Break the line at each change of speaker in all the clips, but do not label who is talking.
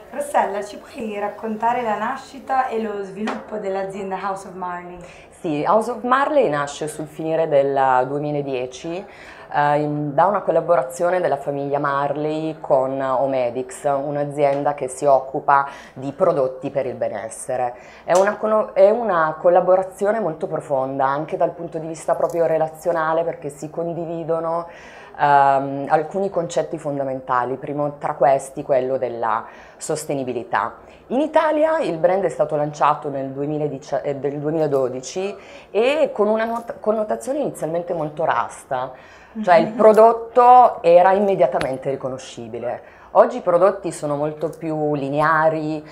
Rossella, ci puoi raccontare la nascita e lo sviluppo dell'azienda House of Marley?
Sì, House of Marley nasce sul finire del 2010 da una collaborazione della famiglia Marley con Omedix, un'azienda che si occupa di prodotti per il benessere. È una collaborazione molto profonda anche dal punto di vista proprio relazionale perché si condividono alcuni concetti fondamentali, primo tra questi quello della sostenibilità. In Italia il brand è stato lanciato nel 2012 e con una connotazione inizialmente molto rasta, cioè il prodotto era immediatamente riconoscibile. Oggi i prodotti sono molto più lineari,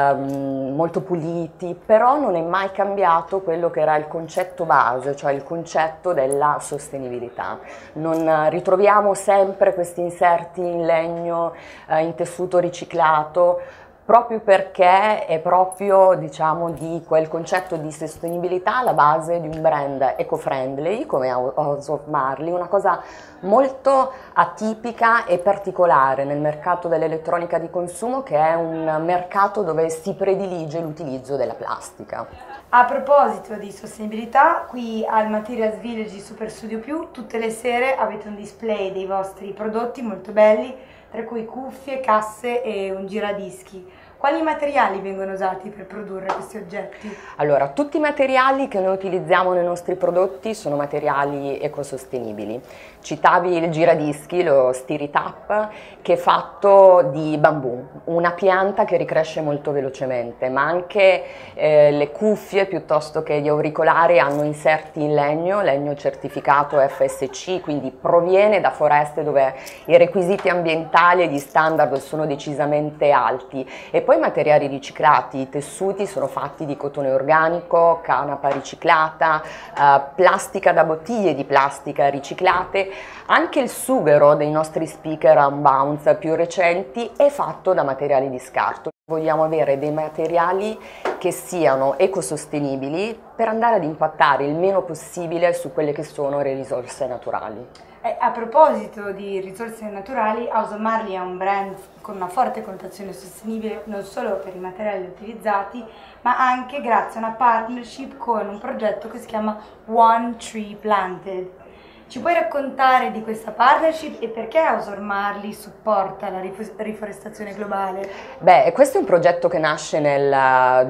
molto puliti, però non è mai cambiato quello che era il concetto base, cioè il concetto della sostenibilità. Non ritroviamo sempre questi inserti in legno, in tessuto riciclato, proprio perché è proprio, diciamo, di quel concetto di sostenibilità alla base di un brand eco-friendly come House of Marley, una cosa molto atipica e particolare nel mercato dell'elettronica di consumo, che è un mercato dove si predilige l'utilizzo della plastica.
A proposito di sostenibilità, qui al Materials Village di Super Studio Più, tutte le sere avete un display dei vostri prodotti molto belli, tra cui cuffie, casse e un giradischi. Quali materiali vengono usati per produrre questi oggetti?
Allora, tutti i materiali che noi utilizziamo nei nostri prodotti sono materiali ecosostenibili. Citavi il giradischi, lo Stiritap, che è fatto di bambù, una pianta che ricresce molto velocemente, ma anche le cuffie piuttosto che gli auricolari hanno inserti in legno, legno certificato FSC, quindi proviene da foreste dove i requisiti ambientali e gli standard sono decisamente alti. E poi materiali riciclati, i tessuti sono fatti di cotone organico, canapa riciclata, plastica da bottiglie di plastica riciclate, anche il sughero dei nostri speaker Unbounce più recenti è fatto da materiali di scarto. Vogliamo avere dei materiali che siano ecosostenibili per andare ad impattare il meno possibile su quelle che sono le risorse naturali.
A proposito di risorse naturali, House of Marley è un brand con una forte connotazione sostenibile non solo per i materiali utilizzati, ma anche grazie a una partnership con un progetto che si chiama One Tree Planted. Ci puoi raccontare di questa partnership e perché House of Marley supporta la riforestazione globale?
Beh, questo è un progetto che nasce nel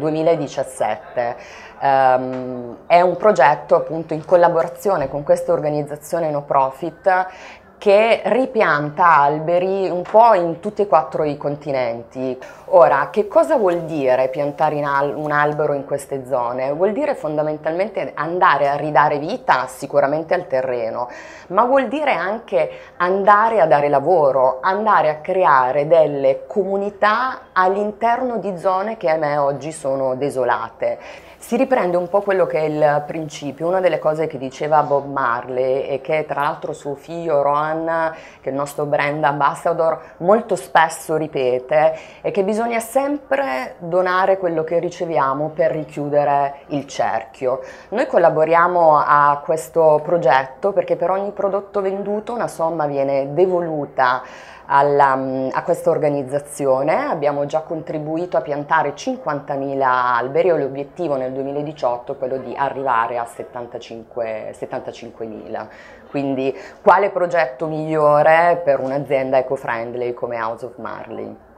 2017. È un progetto appunto in collaborazione con questa organizzazione no profit che ripianta alberi un po' in tutti e quattro i continenti. Ora, che cosa vuol dire piantare un albero in queste zone? Vuol dire fondamentalmente andare a ridare vita sicuramente al terreno, ma vuol dire anche andare a dare lavoro, andare a creare delle comunità all'interno di zone che ahimè oggi sono desolate. Si riprende un po' quello che è il principio, una delle cose che diceva Bob Marley e che tra l'altro suo figlio Rohan, che è il nostro brand ambassador, molto spesso ripete, è che bisogna sempre donare quello che riceviamo per richiudere il cerchio. Noi collaboriamo a questo progetto perché per ogni prodotto venduto una somma viene devoluta a questa organizzazione. Abbiamo già contribuito a piantare 50.000 alberi e l'obiettivo nel 2018 è quello di arrivare a 75.000. Quindi quale progetto migliore per un'azienda eco-friendly come House of Marley?